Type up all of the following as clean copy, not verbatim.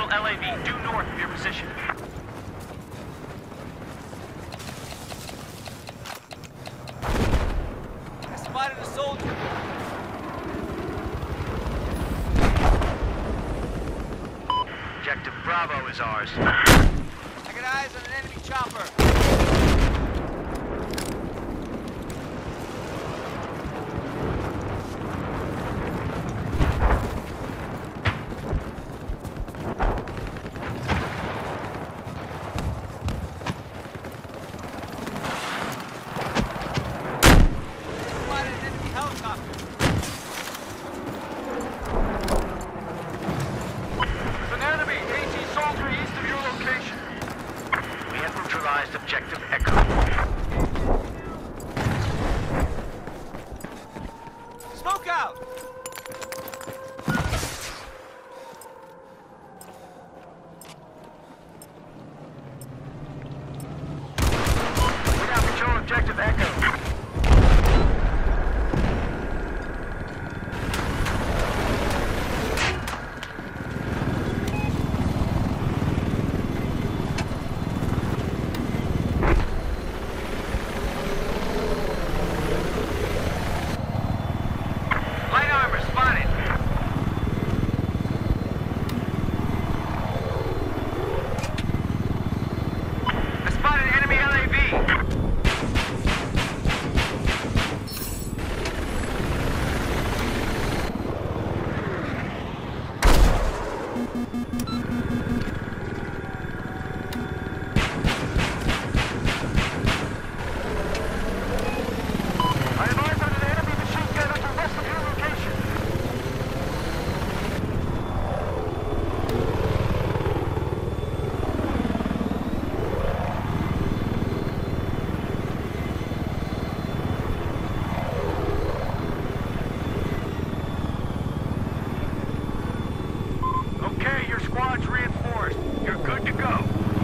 LAV due north of your position. I spotted a soldier. Objective Bravo is ours. I got eyes on an enemy chopper. Objective Echo. Smoke out! We now control Objective Echo. Squad's reinforced. You're good to go.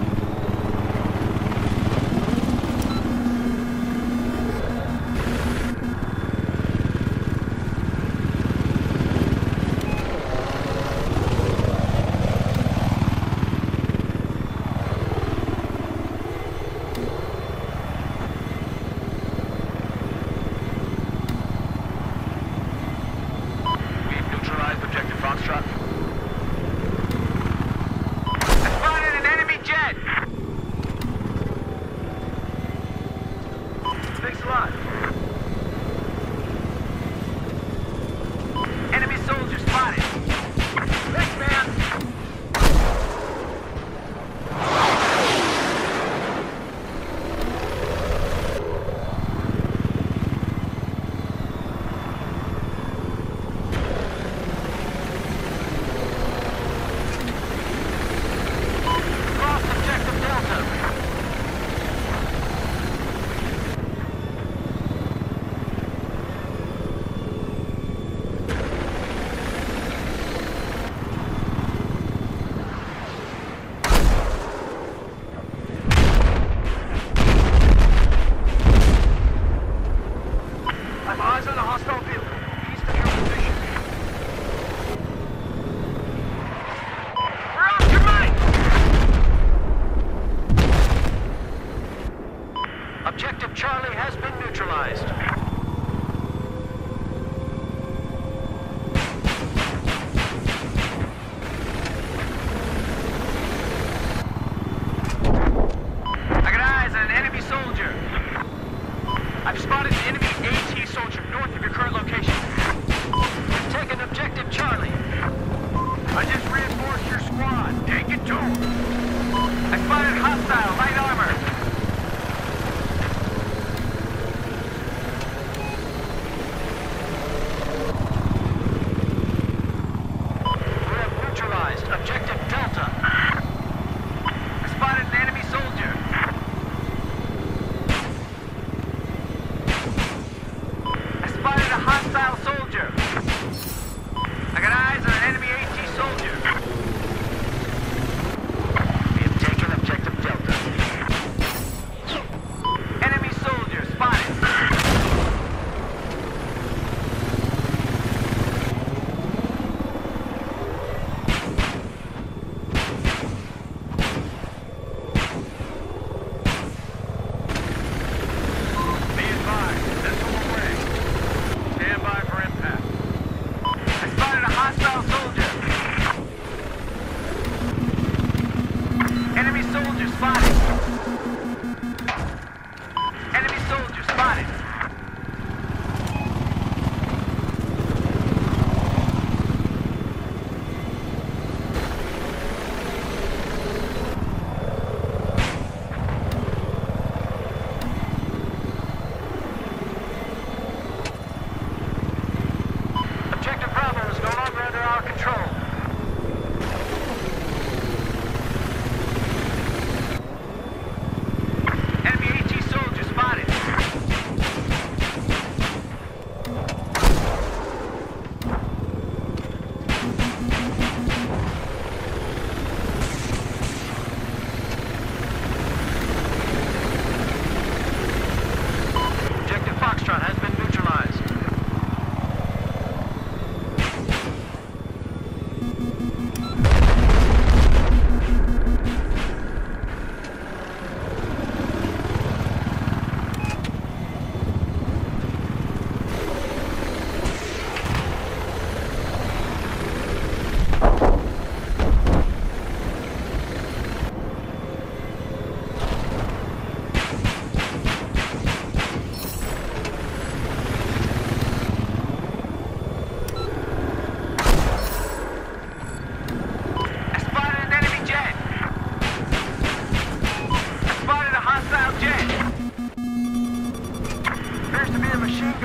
We've neutralized Objective Foxtrot. Thanks a lot. Enemy soldier spotted. Thanks, man. Lost Objective Delta. Eyes on a hostile vehicle, east of your position. We're off your mic! Objective Charlie has been neutralized. I got eyes on an enemy soldier. I've spotted an enemy AT soldier north of your current location. We've taken Objective Charlie. I just reinforced your squad. Take it to him. I spotted hostile light armor.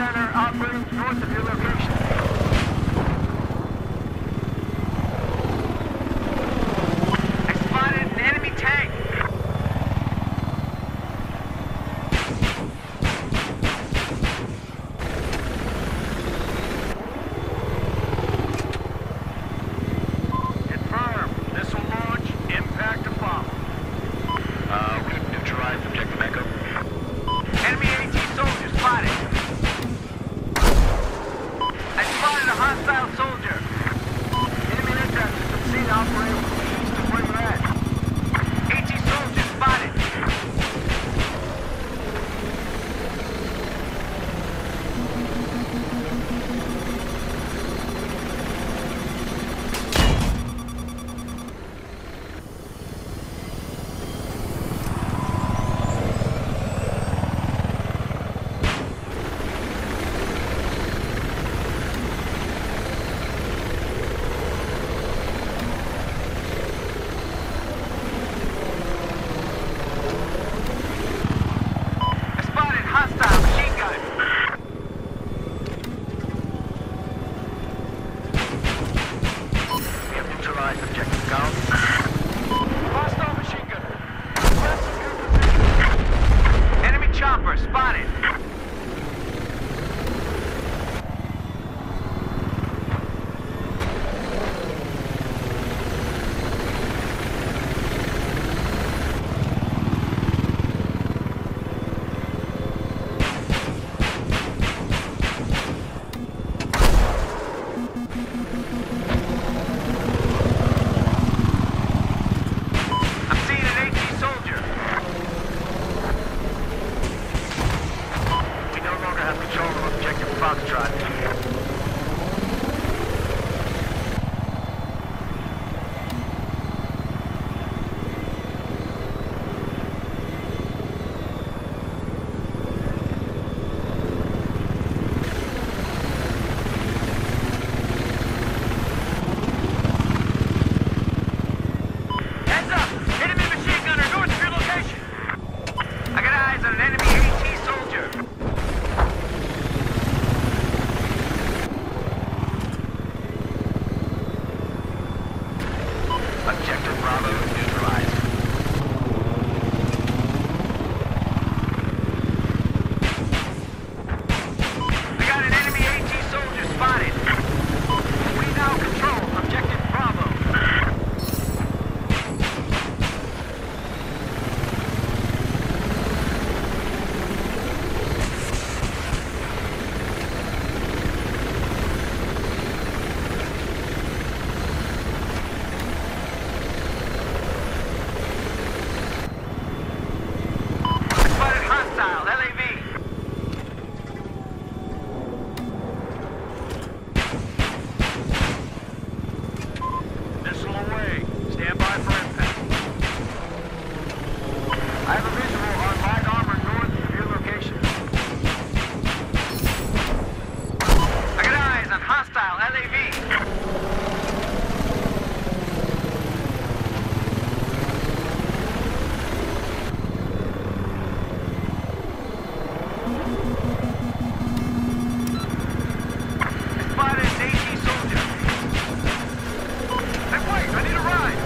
gunner operating north of your location. I spotted an enemy tank. Confirm. This will launch. Impact to follow. We've neutralized objective Echo. Enemy AT soldier spotted. I spotted a hostile soldier. Enemy aircraft has been seen operating east of where you're at. AT soldier spotted. Hostile machine gun. We have neutralized objective Golf. Hostile machine gunner. Aggressive your position. Enemy chopper spotted. Objective Bravo is neutralized. We got an enemy AT soldier spotted. We now control Objective Bravo. I have a visual on light armor north of your location. I got eyes on hostile LAV. I spotted an AT soldier. Hey, wait, I need a ride.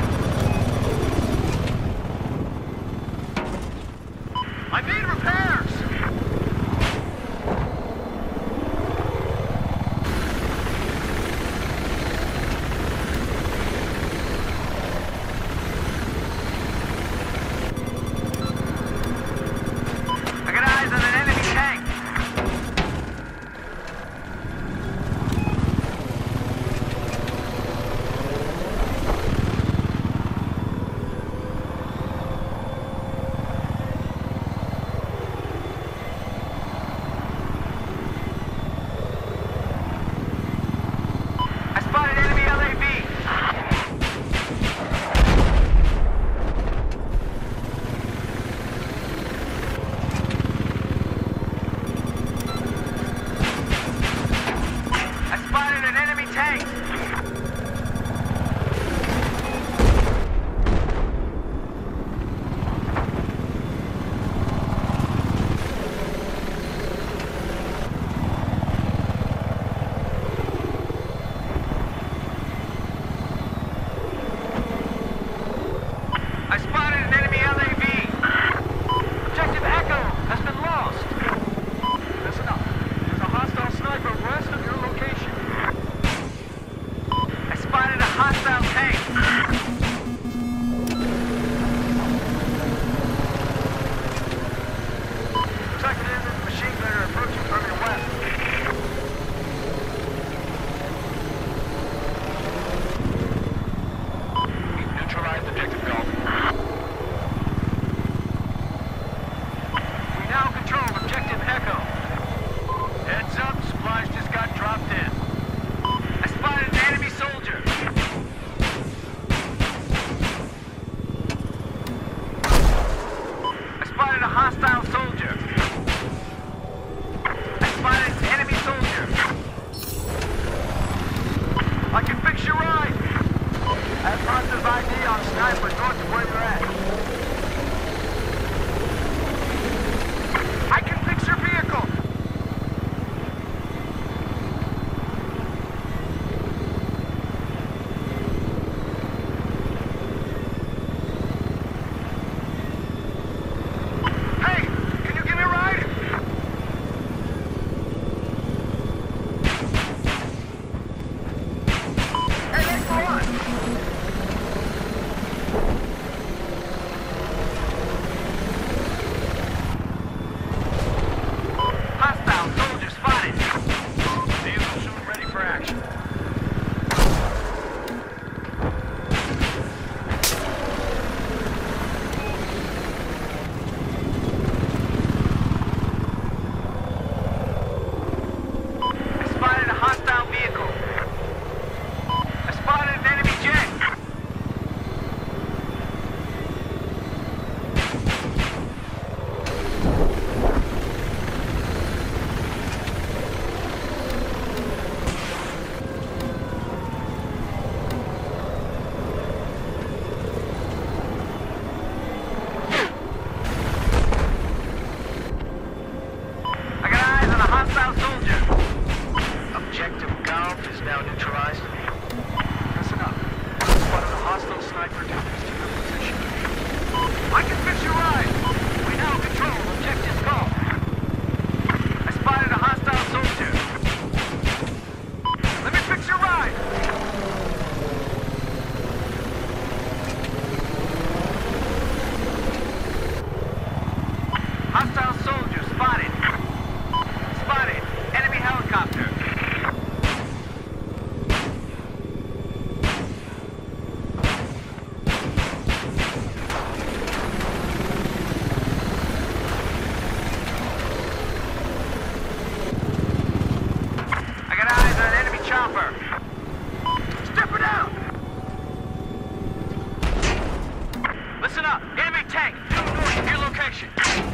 I need repairs! I got eyes on an enemy tank. Hostile soldier. I spotted an enemy soldier. I can fix your ride. I have positive ID on sniper north of where you're at. I can fix your vehicle. Hey, can you give me a ride? Hey, thanks for what? Hostile soldier spotted. Vehicle soon ready for action. I spotted a hostile vehicle. I spotted an enemy jet. I got eyes on a hostile soldier. Objective Golf is now neutralized. Listen up. Spotted a hostile sniper to your position. I can fix your ride. We now control Objective Golf. I spotted a hostile soldier. Let me fix your ride. Hostile soldier spotted. Spotted. Enemy helicopter. I got eyes on an enemy chopper. Step it out. Listen up. Enemy tank due north of your location.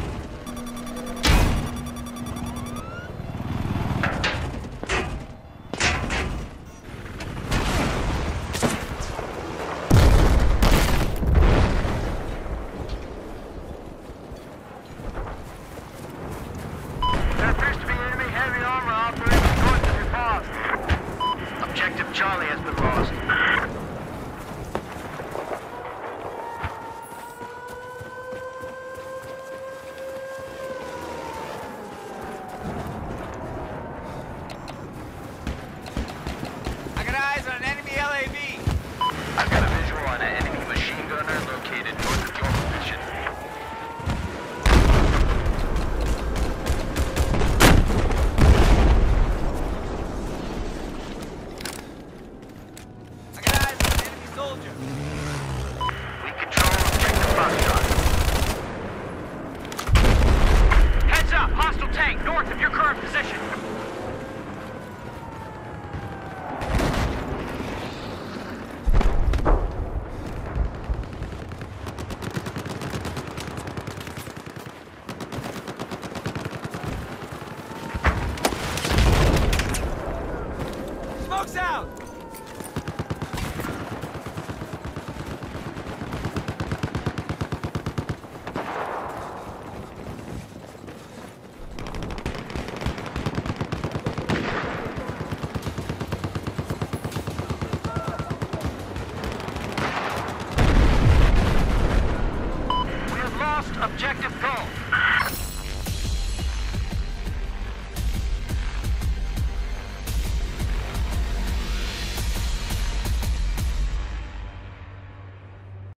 There appears to be enemy heavy armor operating north of your path. Objective Charlie has been lost. I got eyes on an enemy LAV. I've got a visual on an enemy machine gunner located north of your position. I got eyes on an enemy soldier. We control Objective Foxtrot. Heads up! Hostile tank north of your current position. Smoke's out. We have lost Objective Golf.